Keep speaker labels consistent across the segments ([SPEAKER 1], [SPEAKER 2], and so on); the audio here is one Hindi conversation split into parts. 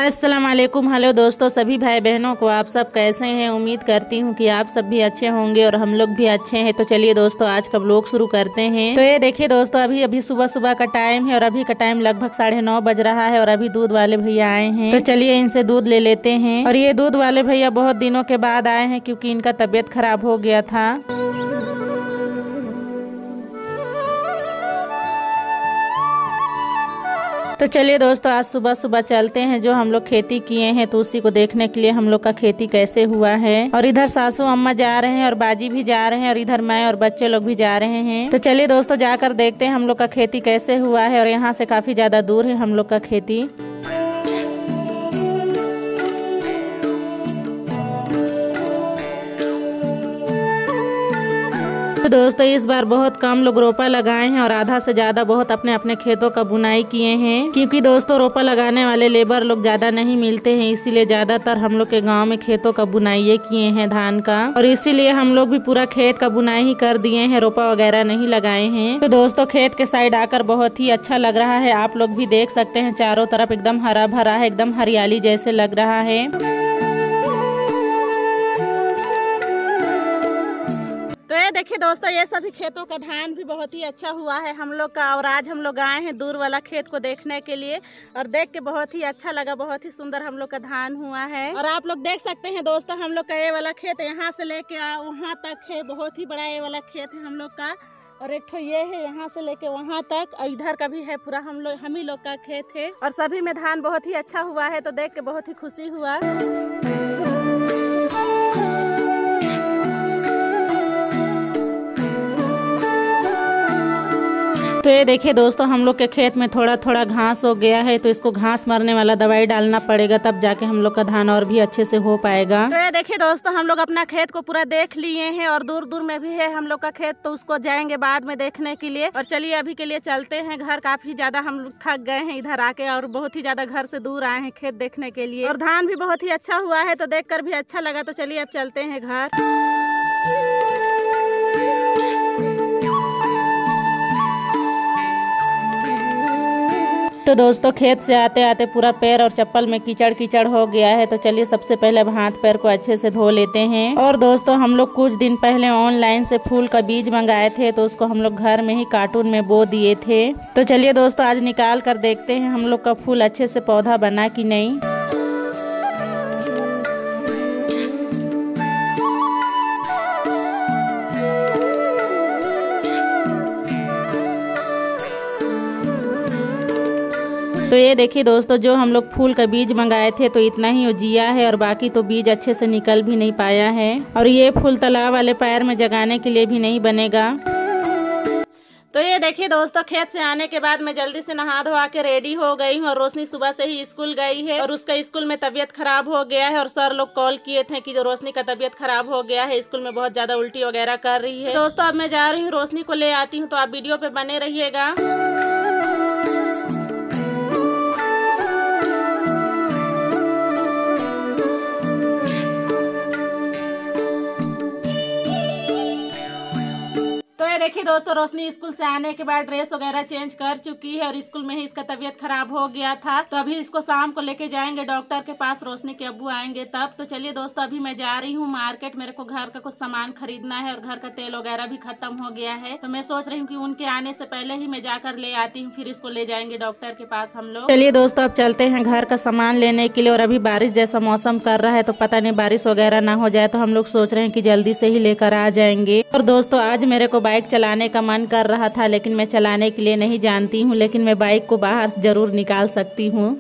[SPEAKER 1] अस्सलाम वालेकुम। हेलो दोस्तों, सभी भाई बहनों को आप सब कैसे हैं। उम्मीद करती हूँ कि आप सब भी अच्छे होंगे और हम लोग भी अच्छे हैं। तो चलिए दोस्तों, आज का व्लॉग शुरू करते हैं। तो ये देखिए दोस्तों, अभी सुबह सुबह का टाइम है और अभी का टाइम लगभग 9:30 बज रहा है और अभी दूध वाले भैया आए हैं। तो चलिए इनसे दूध ले लेते हैं। और ये दूध वाले भैया बहुत दिनों के बाद आए हैं क्योंकि इनका तबीयत खराब हो गया था। तो चलिए दोस्तों, आज सुबह सुबह चलते हैं जो हम लोग खेती किए हैं तो उसी को देखने के लिए हम लोग का खेती कैसे हुआ है। और इधर सासू अम्मा जा रहे हैं और बाजी भी जा रहे हैं और इधर मैं और बच्चे लोग भी जा रहे हैं। तो चलिए दोस्तों, जाकर देखते हैं हम लोग का खेती कैसे हुआ है। और यहाँ से काफी ज्यादा दूर है हम लोग का खेती। तो दोस्तों, इस बार बहुत कम लोग रोपा लगाए हैं और आधा से ज्यादा बहुत अपने अपने खेतों का बुनाई किए हैं क्योंकि दोस्तों रोपा लगाने वाले लेबर लोग ज्यादा नहीं मिलते हैं, इसीलिए ज्यादातर हम लोग के गांव में खेतों का बुनाई किए हैं धान का। और इसीलिए हम लोग भी पूरा खेत का बुनाई ही कर दिए हैं, रोपा वगैरह नहीं लगाए हैं। तो दोस्तों, खेत के साइड आकर बहुत ही अच्छा लग रहा है। आप लोग भी देख सकते हैं, चारों तरफ एकदम हरा भरा है, एकदम हरियाली जैसे लग रहा है। तो ये देखिए दोस्तों, ये सभी खेतों का धान भी बहुत ही अच्छा हुआ है हम लोग का। और आज हम लोग आए हैं दूर वाला खेत को देखने के लिए और देख के बहुत ही अच्छा लगा। बहुत ही सुंदर हम लोग का धान हुआ है। और आप लोग देख सकते हैं दोस्तों, हम लोग का ये वाला खेत यहाँ से लेके वहाँ तक है। बहुत ही बड़ा ये वाला खेत है हम लोग का। और एक ठो ये है यहाँ से लेके वहाँ तक, और इधर का भी है पूरा हम ही लोग का खेत है। और सभी में धान बहुत ही अच्छा हुआ है, तो देख के बहुत ही खुशी हुआ। तो ये देखिए दोस्तों, हम लोग के खेत में थोड़ा थोड़ा घास हो गया है, तो इसको घास मारने वाला दवाई डालना पड़ेगा, तब जाके हम लोग का धान और भी अच्छे से हो पाएगा। तो ये देखिए दोस्तों, हम लोग अपना खेत को पूरा देख लिए हैं और दूर दूर में भी है हम लोग का खेत, तो उसको जाएंगे बाद में देखने के लिए। और चलिए अभी के लिए चलते हैं घर। काफी ज्यादा हम लोग थक गए हैं इधर आके और बहुत ही ज्यादा घर से दूर आए हैं खेत देखने के लिए। और धान भी बहुत ही अच्छा हुआ है, तो देख कर भी अच्छा लगा। तो चलिए अब चलते हैं घर। तो दोस्तों, खेत से आते आते पूरा पैर और चप्पल में कीचड़ कीचड़ हो गया है। तो चलिए सबसे पहले अब हाथ पैर को अच्छे से धो लेते हैं। और दोस्तों, हम लोग कुछ दिन पहले ऑनलाइन से फूल का बीज मंगाए थे, तो उसको हम लोग घर में ही कार्टून में बो दिए थे। तो चलिए दोस्तों, आज निकाल कर देखते हैं हम लोग का फूल अच्छे से पौधा बना कि नहीं। तो ये देखिए दोस्तों, जो हम लोग फूल का बीज मंगाए थे तो इतना ही उजिया है और बाकी तो बीज अच्छे से निकल भी नहीं पाया है। और ये फूल तालाब वाले पैर में जगाने के लिए भी नहीं बनेगा। तो ये देखिए दोस्तों, खेत से आने के बाद मैं जल्दी से नहा धोवा के रेडी हो गई हूँ। और रोशनी सुबह से ही स्कूल गई है और उसका स्कूल में तबीयत खराब हो गया है। और सर लोग कॉल किए थे कि जो रोशनी का तबीयत खराब हो गया है, स्कूल में बहुत ज्यादा उल्टी वगैरह कर रही है। दोस्तों, अब मैं जा रही हूँ, रोशनी को ले आती हूँ, तो आप वीडियो पे बने रहिएगा। देखिए दोस्तों, रोशनी स्कूल से आने के बाद ड्रेस वगैरह चेंज कर चुकी है और स्कूल में ही इसका तबीयत खराब हो गया था। तो अभी इसको शाम को लेके जाएंगे डॉक्टर के पास, रोशनी के अब्बू आएंगे तब। तो चलिए दोस्तों, अभी मैं जा रही हूँ मार्केट। मेरे को घर का कुछ सामान खरीदना है और घर का तेल वगैरह भी खत्म हो गया है। तो मैं सोच रही हूँ कि उनके आने से पहले ही मैं जाकर ले आती हूँ, फिर इसको ले जाएंगे डॉक्टर के पास हम लोग। चलिए दोस्तों, अब चलते हैं घर का सामान लेने के लिए। और अभी बारिश जैसा मौसम कर रहा है, तो पता नहीं बारिश वगैरह ना हो जाए, तो हम लोग सोच रहे हैं कि जल्दी से ही लेकर आ जाएंगे। और दोस्तों, आज मेरे को बाइक चलाने का मन कर रहा था, लेकिन मैं चलाने के लिए नहीं जानती हूँ, लेकिन मैं बाइक को बाहर जरूर निकाल सकती हूँ।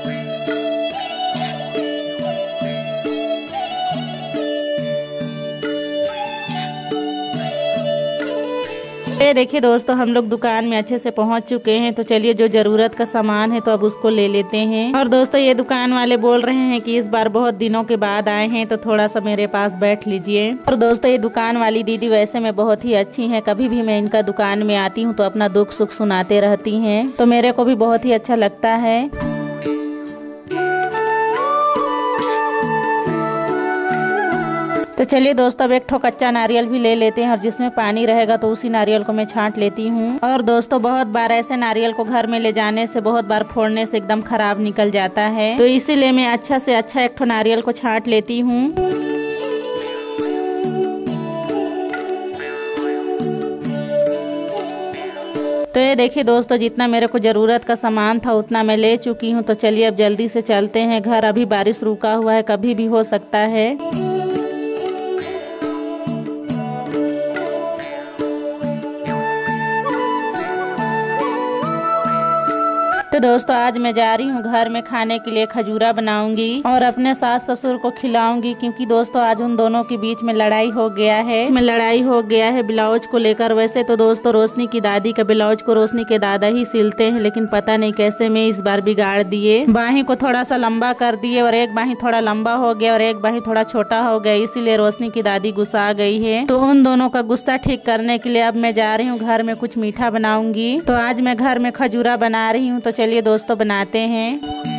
[SPEAKER 1] ये देखिए दोस्तों, हम लोग दुकान में अच्छे से पहुंच चुके हैं। तो चलिए जो जरूरत का सामान है तो अब उसको ले लेते हैं। और दोस्तों, ये दुकान वाले बोल रहे हैं कि इस बार बहुत दिनों के बाद आए हैं, तो थोड़ा सा मेरे पास बैठ लीजिए। और दोस्तों, ये दुकान वाली दीदी वैसे में बहुत ही अच्छी हैं। कभी भी मैं इनका दुकान में आती हूँ तो अपना दुख सुख सुनाते रहती हैं, तो मेरे को भी बहुत ही अच्छा लगता है। तो चलिए दोस्तों अब एक ठो कच्चा नारियल भी ले लेते हैं और जिसमें पानी रहेगा तो उसी नारियल को मैं छांट लेती हूँ। और दोस्तों बहुत बार ऐसे नारियल को घर में ले जाने से, बहुत बार फोड़ने से एकदम खराब निकल जाता है, तो इसीलिए मैं अच्छा से अच्छा एक ठो नारियल को छांट लेती हूँ। तो ये देखिए दोस्तों, जितना मेरे को ज़रूरत का सामान था उतना मैं ले चुकी हूँ। तो चलिए अब जल्दी से चलते हैं घर। अभी बारिश रुका हुआ है, कभी भी हो सकता है। तो दोस्तों आज मैं जा रही हूँ घर में खाने के लिए खजूरा बनाऊंगी और अपने सास ससुर को खिलाऊंगी, क्योंकि दोस्तों आज उन दोनों के बीच में लड़ाई हो गया है ब्लाउज को लेकर। वैसे तो दोस्तों रोशनी की दादी का ब्लाउज को रोशनी के दादा ही सिलते हैं, लेकिन पता नहीं कैसे मैं इस बार बिगाड़ दिए। बाही को थोड़ा सा लंबा कर दिए और एक बाही थोड़ा लंबा हो गया और एक बाही थोड़ा छोटा हो गया, इसीलिए रोशनी की दादी गुस्सा गई है। तो उन दोनों का गुस्सा ठीक करने के लिए अब मैं जा रही हूँ घर में कुछ मीठा बनाऊंगी। तो आज मैं घर में खजूरा बना रही हूँ। तो चलिए दोस्तों बनाते हैं।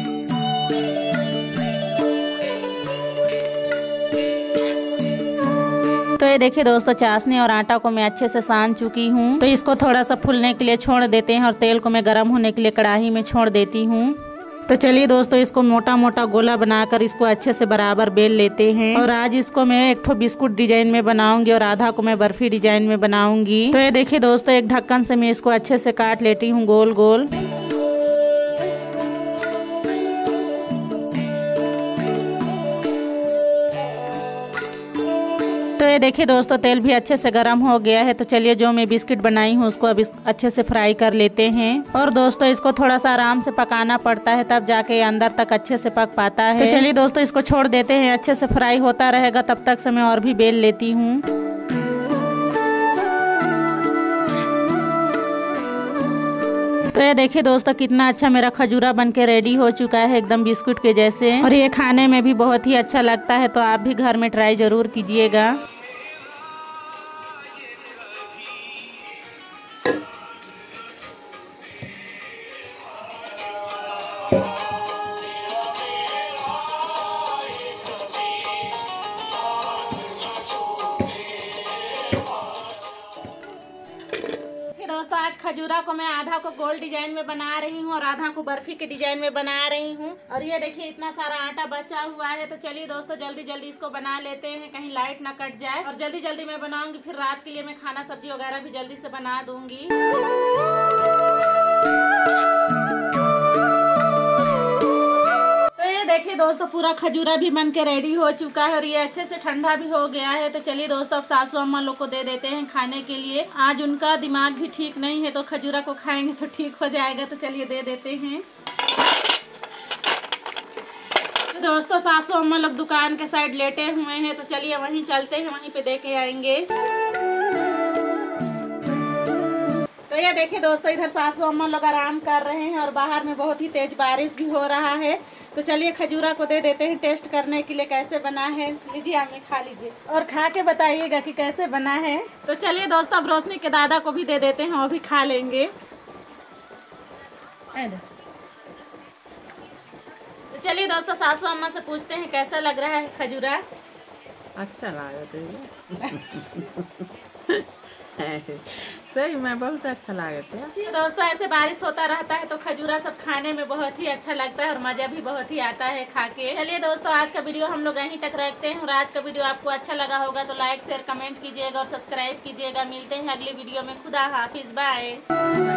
[SPEAKER 1] तो ये देखिए दोस्तों, चाशनी और आटा को मैं अच्छे से सान चुकी हूँ। तो इसको थोड़ा सा फूलने के लिए छोड़ देते हैं और तेल को मैं गर्म होने के लिए कढ़ाई में छोड़ देती हूँ। तो चलिए दोस्तों इसको मोटा मोटा गोला बनाकर इसको अच्छे से बराबर बेल लेते हैं। और आज इसको मैं एक ठो बिस्कुट डिजाइन में बनाऊंगी और आधा को मैं बर्फी डिजाइन में बनाऊंगी। तो ये देखिए दोस्तों, एक ढक्कन से मैं इसको अच्छे से काट लेती हूँ गोल गोल। तो ये देखिए दोस्तों, तेल भी अच्छे से गर्म हो गया है। तो चलिए जो मैं बिस्किट बनाई हूँ उसको अब अच्छे से फ्राई कर लेते हैं। और दोस्तों इसको थोड़ा सा आराम से पकाना पड़ता है, तब जाके अंदर तक अच्छे से पक पाता है। तो चलिए दोस्तों इसको छोड़ देते हैं, अच्छे से फ्राई होता रहेगा, तब तक से मैं और भी बेल लेती हूँ। तो ये देखिए दोस्तों, कितना अच्छा मेरा खजूरा बनके रेडी हो चुका है, एकदम बिस्कुट के जैसे। और ये खाने में भी बहुत ही अच्छा लगता है। तो आप भी घर में ट्राई जरूर कीजिएगा। दोस्तों आज खजूरा को मैं आधा को गोल डिजाइन में बना रही हूँ और आधा को बर्फी के डिजाइन में बना रही हूँ। और ये देखिए इतना सारा आटा बचा हुआ है। तो चलिए दोस्तों जल्दी जल्दी इसको बना लेते हैं, कहीं लाइट ना कट जाए। और जल्दी जल्दी मैं बनाऊंगी, फिर रात के लिए मैं खाना सब्जी वगैरह भी जल्दी से बना दूंगी। देखिए दोस्तों पूरा खजूरा भी बन के रेडी हो चुका है और ये अच्छे से ठंडा भी हो गया है। तो चलिए दोस्तों अब सासू अम्मा लोग को दे देते हैं खाने के लिए। आज उनका दिमाग भी ठीक नहीं है, तो खजूरा को खाएंगे तो ठीक हो जाएगा। तो चलिए दे देते हैं। तो दोस्तों सासू अम्मा लोग दुकान के साइड लेटे हुए हैं, तो चलिए वहीं चलते हैं, वहीं पे दे के आएंगे। तो ये देखिए दोस्तों, इधर सासू अम्मा लोग आराम कर रहे हैं और बाहर में बहुत ही तेज बारिश भी हो रहा है। तो चलिए खजूरा को दे देते हैं टेस्ट करने के लिए कैसे बना है। लीजिए आप खा लीजिए और खा के बताइएगा कि कैसे बना है। तो चलिए दोस्तों अब रोशनी के दादा को भी दे देते हैं, वो भी खा लेंगे। तो चलिए दोस्तों सासू अम्मा से पूछते हैं कैसा लग रहा है खजूरा।
[SPEAKER 2] अच्छा लगा सही में बहुत अच्छा लगा।
[SPEAKER 1] दोस्तों ऐसे बारिश होता रहता है तो खजूरा सब खाने में बहुत ही अच्छा लगता है और मजा भी बहुत ही आता है खा के। चलिए दोस्तों आज का वीडियो हम लोग यहीं तक रखते हैं और आज का वीडियो आपको अच्छा लगा होगा तो लाइक शेयर कमेंट कीजिएगा और सब्सक्राइब कीजिएगा। मिलते हैं अगली वीडियो में। खुदा हाफिज, बाय।